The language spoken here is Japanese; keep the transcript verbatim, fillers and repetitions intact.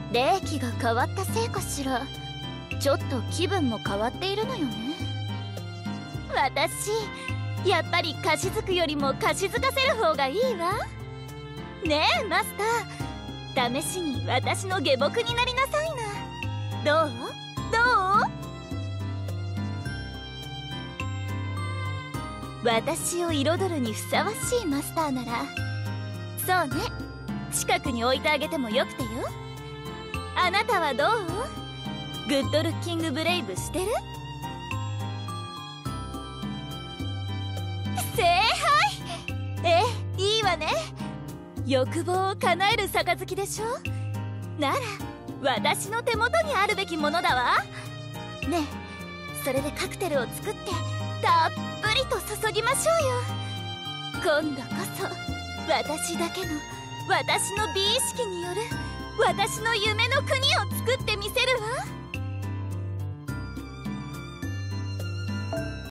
冷気が変わったせいかしら。ちょっと気分も変わっているのよね。私やっぱり菓子づくよりも菓子づかせる方がいいわ。ねえマスター、試しに私の下僕になりなさいな。どうどう？私を彩るにふさわしいマスターなら、そうね、近くに置いてあげてもよくてよ。あなたはどう？グッドルッキングブレイブしてる？聖杯！ええ、いいわね。欲望を叶える杯でしょ。なら私の手元にあるべきものだわ。ねえ、それでカクテルを作ってたっぷりと注ぎましょうよ。今度こそ私だけの、私の美意識による私の夢の国を作ってみせるわ。